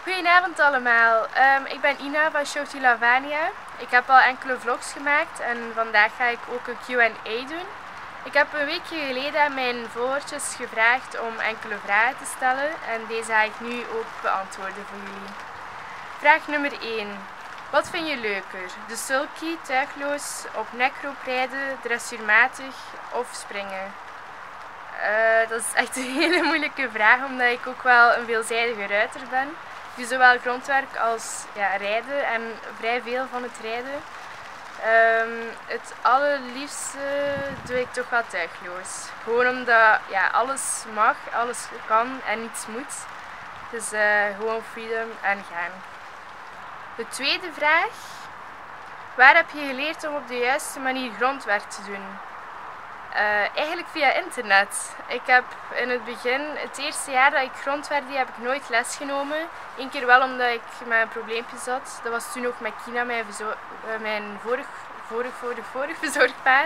Goedenavond allemaal, ik ben Ina van Shorty Lavania. Ik heb al enkele vlogs gemaakt en vandaag ga ik ook een Q&A doen. Ik heb een weekje geleden aan mijn volgertjes gevraagd om enkele vragen te stellen en deze ga ik nu ook beantwoorden voor jullie. Vraag nummer 1. Wat vind je leuker? De sulky, tuigloos, op nekroop rijden, dressuurmatig of springen? Dat is echt een hele moeilijke vraag omdat ik ook wel een veelzijdige ruiter ben. Ik doe zowel grondwerk als rijden en vrij veel van het rijden. Het allerliefste doe ik toch wel tuigloos. Gewoon omdat alles mag, alles kan en niets moet. Dus gewoon freedom en gaan. De tweede vraag. Waar heb je geleerd om op de juiste manier grondwerk te doen? Eigenlijk via internet. Ik heb in het begin, het eerste jaar dat ik grondwerk deed, heb ik nooit les genomen. Eén keer wel omdat ik met een probleempje zat. Dat was toen nog met Kina, mijn vorig verzorgpaard.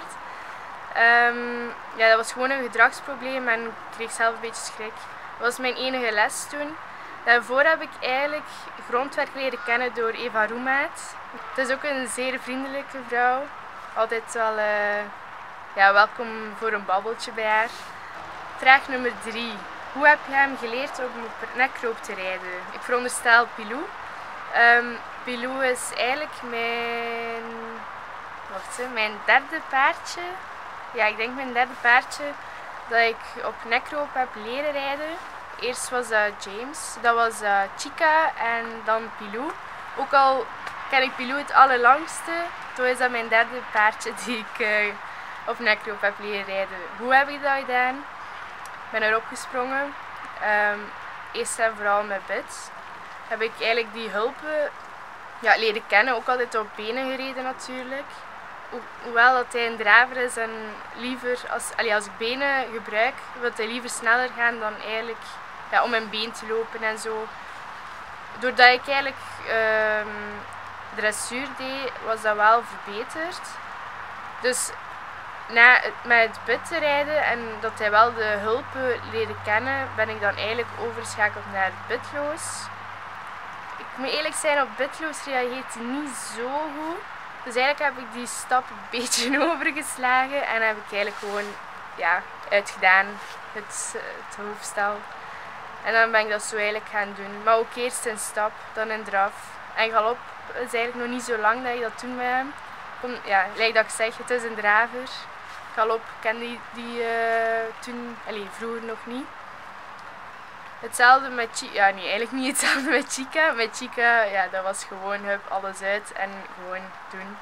Dat was gewoon een gedragsprobleem en ik kreeg zelf een beetje schrik. Dat was mijn enige les toen. Daarvoor heb ik eigenlijk grondwerk leren kennen door Eva Roemaat. Het is ook een zeer vriendelijke vrouw. Altijd wel welkom voor een babbeltje bij haar. Vraag nummer 3. Hoe heb je hem geleerd om op nekroop te rijden? Ik veronderstel Pilou. Pilou is eigenlijk mijn derde paardje. Ja, ik denk mijn derde paardje dat ik op nekroop heb leren rijden. Eerst was dat James, dat was Chica en dan Pilou. Ook al ken ik Pilou het allerlangste, toen is dat mijn derde paardje die ik op nekroop heb leren rijden. Hoe heb ik dat gedaan? Ik ben erop gesprongen. Eerst en vooral met Bit. Heb ik eigenlijk die hulpen leren kennen. Ook altijd op benen gereden natuurlijk. Hoewel dat hij een draver is en liever, als ik benen gebruik, wil hij liever sneller gaan dan eigenlijk om mijn been te lopen en zo. Doordat ik eigenlijk dressuur deed, was dat wel verbeterd. Dus met het bit te rijden en dat hij wel de hulpen leerde kennen, ben ik dan eigenlijk overgeschakeld naar bitloos. Ik moet eerlijk zijn, op bitloos reageert hij niet zo goed. Dus eigenlijk heb ik die stap een beetje overgeslagen en heb ik eigenlijk gewoon uitgedaan, het hoofdstel. En dan ben ik dat zo eigenlijk gaan doen. Maar ook eerst een stap, dan een draf. En galop is eigenlijk nog niet zo lang dat ik dat doe met hem. Like dat ik zeg, het is een draver. Galop kende die toen, vroeger nog niet. Hetzelfde met Chica, nee eigenlijk niet hetzelfde met Chica. Met Chica, dat was gewoon hup, alles uit en gewoon doen.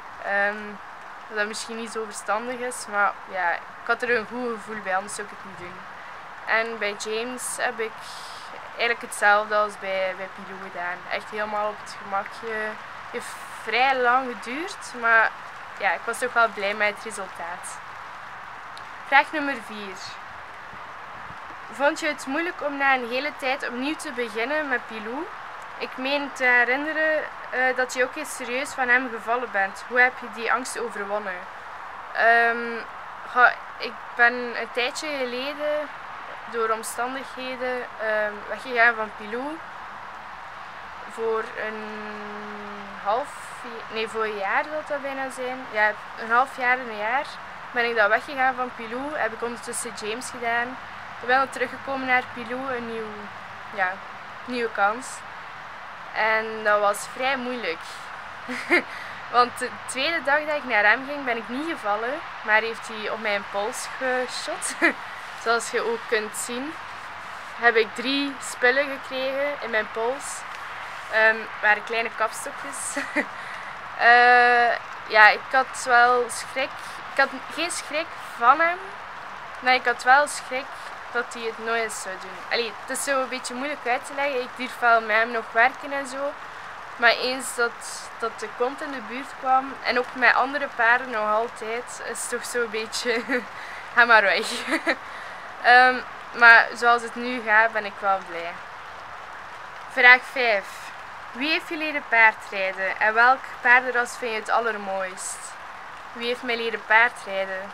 Dat misschien niet zo verstandig is, maar ik had er een goed gevoel bij, anders zou ik het niet doen. En bij James heb ik eigenlijk hetzelfde als bij Pilou gedaan. Echt helemaal op het gemakje. Het heeft vrij lang geduurd, maar ik was toch wel blij met het resultaat. Vraag nummer 4. Vond je het moeilijk om na een hele tijd opnieuw te beginnen met Pilou? Ik meen te herinneren dat je ook eens serieus van hem gevallen bent. Hoe heb je die angst overwonnen? Ik ben een tijdje geleden door omstandigheden weggegaan van Pilou. Voor voor een jaar zal dat bijna zijn. Ja, een half jaar en een jaar ben ik dan weggegaan van Pilou. Heb ik ondertussen James gedaan. Ik ben dan teruggekomen naar Pilou, een nieuwe kans. En dat was vrij moeilijk. Want de tweede dag dat ik naar hem ging, ben ik niet gevallen. Maar heeft hij op mijn pols geschot. Zoals je ook kunt zien, heb ik 3 spullen gekregen in mijn pols. Waren kleine kapstokjes. Ik had wel schrik. Ik had geen schrik van hem. Maar ik had wel schrik dat hij het nooit eens zou doen. Het is zo een beetje moeilijk uit te leggen. Ik durf wel met hem nog werken en zo. Maar eens dat de kont in de buurt kwam, en ook met andere paarden nog altijd, is het toch zo een beetje, ga maar weg. Maar zoals het nu gaat, ben ik wel blij. Vraag 5. Wie heeft je leren paardrijden en welk paardenras vind je het allermooist? Wie heeft mij leren paardrijden?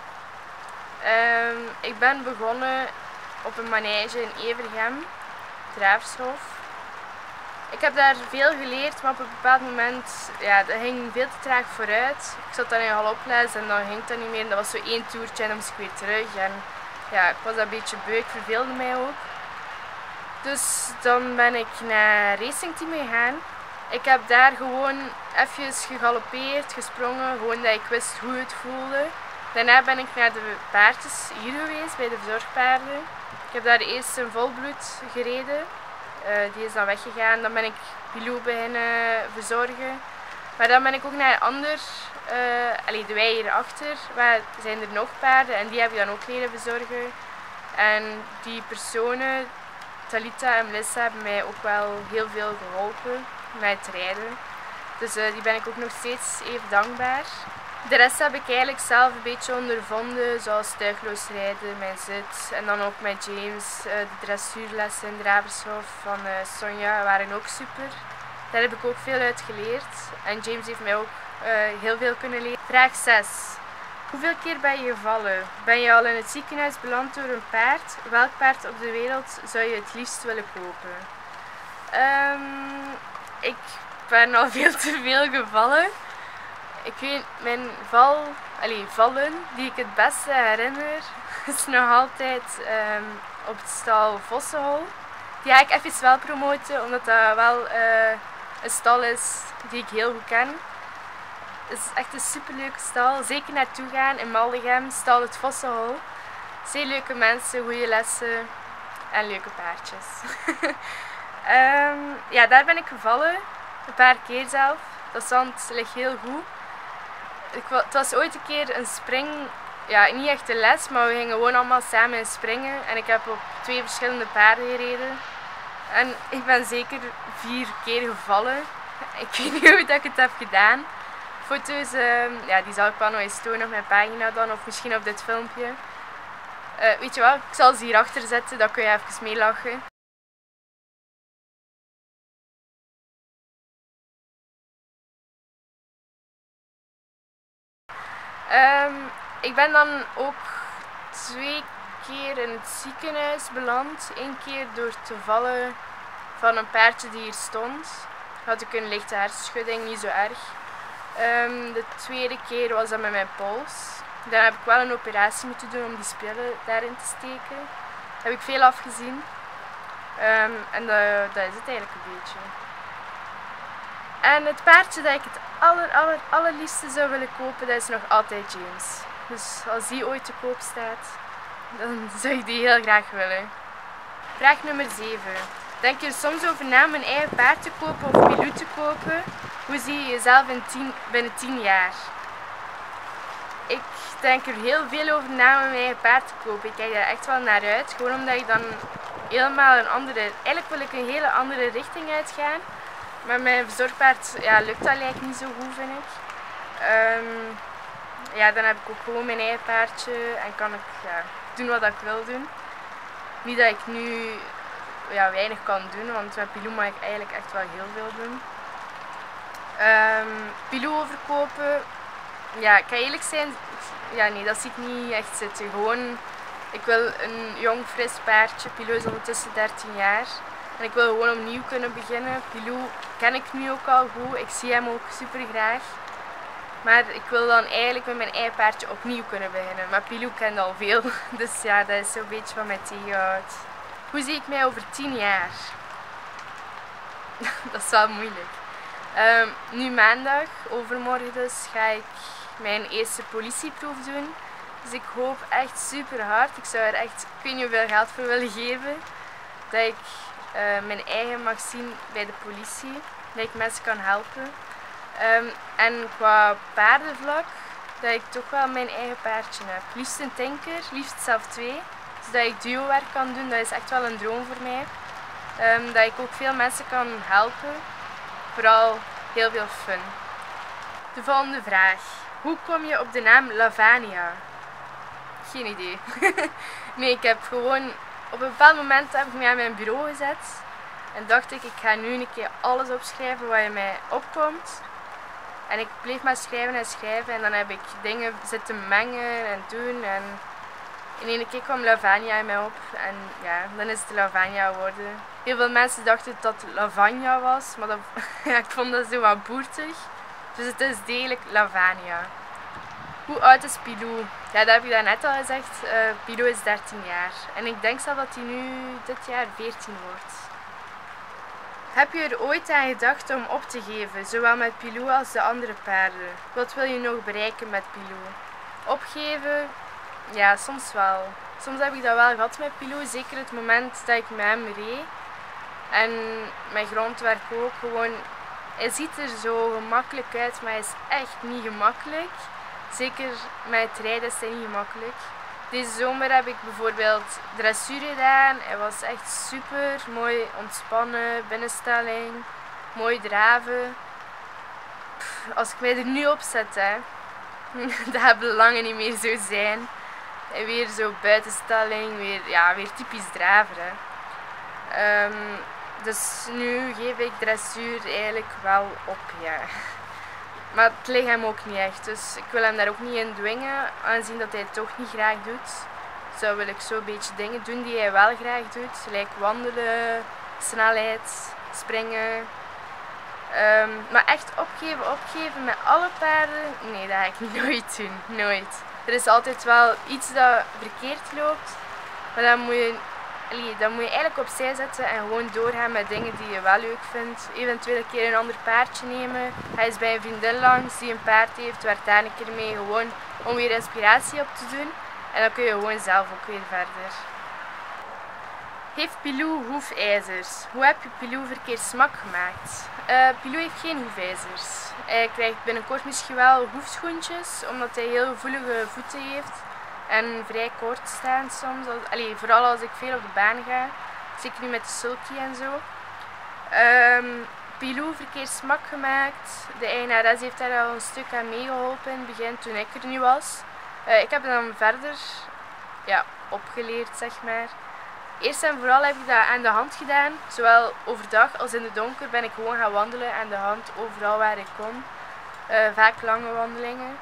Ik ben begonnen op een manege in Evergem, Dravershof. Ik heb daar veel geleerd, maar op een bepaald moment, ja, dat ging veel te traag vooruit. Ik zat dan in galoples en dan ging dat niet meer. Dat was zo één toertje en dan moest ik weer terug. En ja, ik was dat een beetje beu, ik verveelde mij ook. Dus dan ben ik naar Racing Team gegaan. Ik heb daar gewoon even gegalopeerd, gesprongen, gewoon dat ik wist hoe het voelde. Daarna ben ik naar de paardjes hier geweest, bij de verzorgpaarden. Ik heb daar eerst een volbloed gereden. Die is dan weggegaan. Dan ben ik Pilou beginnen verzorgen. Maar dan ben ik ook naar een ander, de wei hierachter, waar zijn er nog paarden en die heb ik dan ook leren verzorgen. En die personen, Talita en Melissa, hebben mij ook wel heel veel geholpen met het rijden. Dus die ben ik ook nog steeds even dankbaar. De rest heb ik eigenlijk zelf een beetje ondervonden, zoals tuigloos rijden, mijn zit. En dan ook met James, de dressuurlessen in Dravershof van Sonja waren ook super. Daar heb ik ook veel uit geleerd. En James heeft mij ook heel veel kunnen leren. Vraag 6. Hoeveel keer ben je gevallen? Ben je al in het ziekenhuis beland door een paard? Welk paard op de wereld zou je het liefst willen kopen? Ik ben al veel te veel gevallen. Ik weet, mijn vallen die ik het beste herinner, is nog altijd op het stal Vossenhol. Die ga ik even wel promoten, omdat dat wel een stal is die ik heel goed ken. Het is echt een superleuke stal. Zeker naartoe gaan in Maldegem, stal het Vossenhol. Zeer leuke mensen, goede lessen en leuke paardjes. Ja, daar ben ik gevallen. Een paar keer zelf. Dat zand ligt heel goed. Het was ooit een keer een spring, ja, niet echt een les, maar we gingen gewoon allemaal samen springen. En ik heb op 2 verschillende paarden gereden. En ik ben zeker 4 keer gevallen. Ik weet niet hoe dat ik het heb gedaan. Foto's, ja, die zal ik wel nog eens tonen op mijn pagina dan, of misschien op dit filmpje. Weet je wat, ik zal ze hierachter zetten, dan kun je even meelachen. Ik ben dan ook 2 keer in het ziekenhuis beland. 1 keer door te vallen van een paardje die hier stond. Had ik een lichte hersenschudding, niet zo erg. De tweede keer was dat met mijn pols. Daar heb ik wel een operatie moeten doen om die spillen daarin te steken. Daar heb ik veel afgezien. En dat is het eigenlijk een beetje. En het paardje dat ik het allerliefste zou willen kopen, dat is nog altijd James. Dus als die ooit te koop staat, dan zou ik die heel graag willen. Vraag nummer 7. Denk je er soms over na om een eigen paard te kopen of Pilou te kopen? Hoe zie je jezelf binnen 10 jaar? Ik denk er heel veel over na om een eigen paard te kopen. Ik kijk daar echt wel naar uit. Gewoon omdat ik dan helemaal eigenlijk wil ik een hele andere richting uitgaan. Maar mijn verzorgpaard, ja, lukt dat eigenlijk niet zo goed, vind ik. Ja, dan heb ik ook gewoon mijn eigen paardje en kan ik, ja, doen wat ik wil doen. Niet dat ik nu, ja, weinig kan doen, want met Pilou mag ik eigenlijk echt wel heel veel doen. Pilou overkopen, ja, ik ga eerlijk zijn, ja, nee, dat zie ik niet echt zitten. Gewoon, ik wil een jong, fris paardje. Pilou is ondertussen 13 jaar. En ik wil gewoon opnieuw kunnen beginnen. Pilou ken ik nu ook al goed. Ik zie hem ook super graag. Maar ik wil dan eigenlijk met mijn eigen paardje opnieuw kunnen beginnen. Maar Pilou kent al veel. Dus ja, dat is zo'n beetje wat mij tegenhoudt. Hoe zie ik mij over 10 jaar? Dat is wel moeilijk. Nu maandag, overmorgen dus, ga ik mijn eerste politieproef doen. Dus ik hoop echt super hard. Ik zou er echt, ik weet niet hoeveel geld voor willen geven. Dat ik mijn eigen mag zien bij de politie. Dat ik mensen kan helpen. En qua paardenvlak, dat ik toch wel mijn eigen paardje heb. Liefst een tinker, liefst zelf 2. Zodat ik duo-werk kan doen, dat is echt wel een droom voor mij. Dat ik ook veel mensen kan helpen. Vooral heel veel fun. De volgende vraag. Hoe kom je op de naam Lavania? Geen idee. Nee, ik heb gewoon... Op een bepaald moment heb ik me aan mijn bureau gezet. En dacht ik ga nu een keer alles opschrijven wat in mij opkomt. En ik bleef maar schrijven en schrijven. En dan heb ik dingen zitten mengen en doen. En in één keer kwam Lavania in mij op. En ja, dan is het Lavania geworden. Heel veel mensen dachten dat het Lavania was, maar dat, ja, ik vond dat zo wat boertig. Dus het is degelijk Lavania. Hoe oud is Pilou? Ja, dat heb ik daarnet al gezegd. Pilou is 13 jaar. En ik denk zelf dat hij nu dit jaar 14 wordt. Heb je er ooit aan gedacht om op te geven, zowel met Pilou als de andere paarden? Wat wil je nog bereiken met Pilou? Opgeven? Ja, soms wel. Soms heb ik dat wel gehad met Pilou, zeker het moment dat ik met hem reed. En mijn grondwerk ook gewoon. Hij ziet er zo gemakkelijk uit, maar hij is echt niet gemakkelijk. Zeker met het rijden is hij niet gemakkelijk. Deze zomer heb ik bijvoorbeeld dressuur gedaan. Hij was echt super mooi ontspannen, binnenstelling, mooi draven. Als ik mij er nu op zet, hè, dat gaat lange niet meer zo zijn. En weer zo buitenstelling, weer typisch draver. Hè. Dus nu geef ik dressuur eigenlijk wel op, ja. Maar het ligt hem ook niet echt, dus ik wil hem daar ook niet in dwingen, aangezien dat hij het toch niet graag doet. Zo wil ik zo'n beetje dingen doen die hij wel graag doet, like wandelen, snelheid, springen. Maar echt opgeven met alle paarden, nee, dat ga ik nooit doen, nooit. Er is altijd wel iets dat verkeerd loopt, maar dan moet je eigenlijk opzij zetten en gewoon doorgaan met dingen die je wel leuk vindt. Eventueel een keer een ander paardje nemen. Hij is bij een vriendin langs die een paard heeft, werkt daar een keer mee gewoon om weer inspiratie op te doen. En dan kun je gewoon zelf ook weer verder. Heeft Pilou hoefijzers? Hoe heb je Pilou verkeerd smak gemaakt? Pilou heeft geen hoefijzers. Hij krijgt binnenkort misschien wel hoefschoentjes, omdat hij heel gevoelige voeten heeft. En vrij kort staan soms. Vooral als ik veel op de baan ga. Zeker nu met de sulky en zo. Pilou verkeerd smak gemaakt. De eigenares heeft daar al een stuk aan meegeholpen in het begin toen ik er nu was. Ik heb het dan verder opgeleerd, zeg maar. Eerst en vooral heb ik dat aan de hand gedaan. Zowel overdag als in het donker ben ik gewoon gaan wandelen aan de hand overal waar ik kon. Vaak lange wandelingen.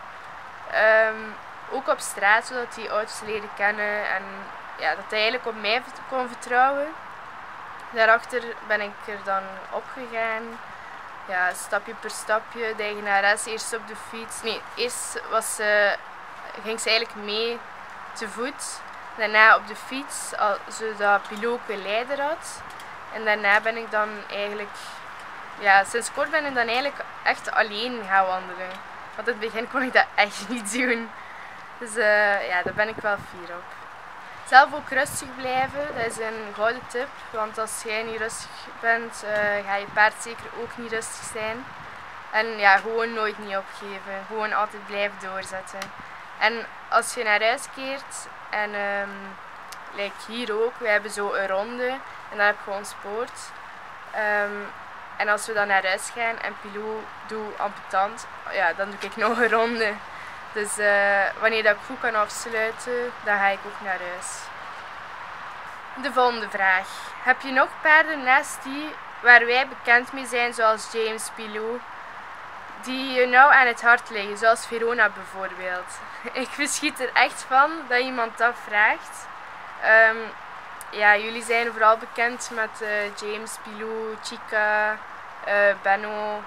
Ook op straat, zodat die auto's leren kennen en ja, dat hij eigenlijk op mij kon vertrouwen. Daarachter ben ik er dan opgegaan. Ja, stapje per stapje. De eigenares eerst op de fiets. Nee, eerst ging ze eigenlijk mee te voet. Daarna op de fiets, zodat Pilou ook een leider had. En daarna ben ik dan eigenlijk, ja, sinds kort ben ik dan eigenlijk echt alleen gaan wandelen. Want in het begin kon ik dat echt niet doen. Dus ja, daar ben ik wel fier op. Zelf ook rustig blijven, dat is een gouden tip. Want als jij niet rustig bent, ga je paard zeker ook niet rustig zijn. En ja, gewoon nooit niet opgeven. Gewoon altijd blijven doorzetten. En als je naar huis keert, en like hier ook, we hebben zo een ronde. En dan heb je gewoon sport. En als we dan naar huis gaan en Pilou doet ambetant, ja, dan doe ik nog een ronde. Dus wanneer dat ik goed kan afsluiten, dan ga ik ook naar huis. De volgende vraag. Heb je nog paarden naast die waar wij bekend mee zijn, zoals James, Pilou, die je nou aan het hart liggen, zoals Verona bijvoorbeeld? Ik verschiet er echt van dat iemand dat vraagt. Ja, jullie zijn vooral bekend met James, Pilou, Chica, Benno.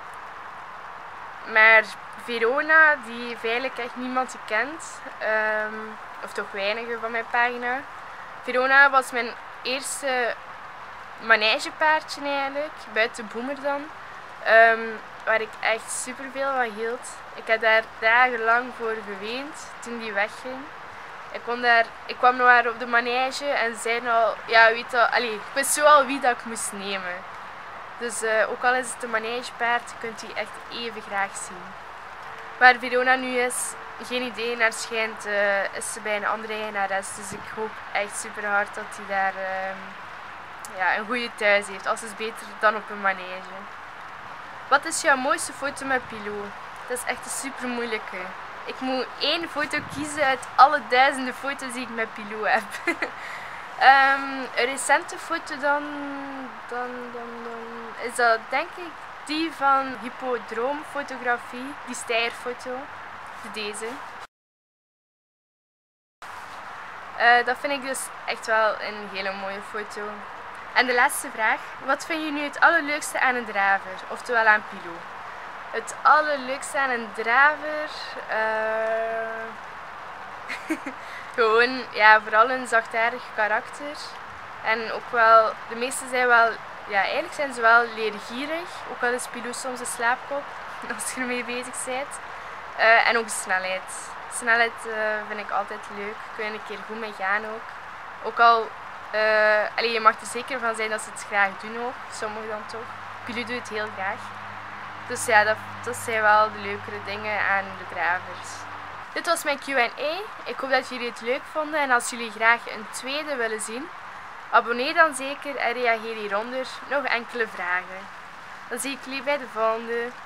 Maar Verona, die heeft eigenlijk echt niemand kent. Of toch weinigen van mijn pagina. Verona was mijn eerste manegepaardje eigenlijk, buiten Boemer dan. Waar ik echt superveel van hield. Ik heb daar dagenlang voor geweend toen die wegging. Ik kwam nog maar op de manege en zei al, ja, weet al, ik wist zo al wie dat ik moest nemen. Dus ook al is het een manegepaard, je kunt die echt even graag zien. Waar Verona nu is, geen idee, naar schijnt is ze bij een andere eigenares. Dus ik hoop echt super hard dat hij daar een goede thuis heeft. Alles is beter dan op een manege. Wat is jouw mooiste foto met Pilou? Dat is echt een super moeilijke. Ik moet één foto kiezen uit alle duizenden foto's die ik met Pilou heb. Een recente foto dan is dat denk ik die van Hippodroomfotografie, die stijgerfoto, deze. Dat vind ik dus echt wel een hele mooie foto. En de laatste vraag. Wat vind je nu het allerleukste aan een draver? Oftewel aan Pilou? Het allerleukste aan een draver? Gewoon, ja, vooral een zachtaardig karakter. En ook wel, de meesten zijn wel, ja, eigenlijk zijn ze wel leergierig. Ook al is Pilou soms een slaapkop, als je ermee bezig bent. En ook de snelheid. Snelheid vind ik altijd leuk. Kun je een keer goed mee gaan ook. Ook al, je mag er zeker van zijn dat ze het graag doen ook. Sommigen dan toch. Pilou doet het heel graag. Dus ja, dat zijn wel de leukere dingen aan de dravers. Dit was mijn Q&A. Ik hoop dat jullie het leuk vonden. En als jullie graag een tweede willen zien, abonneer dan zeker en reageer hieronder nog enkele vragen. Dan zie ik jullie bij de volgende.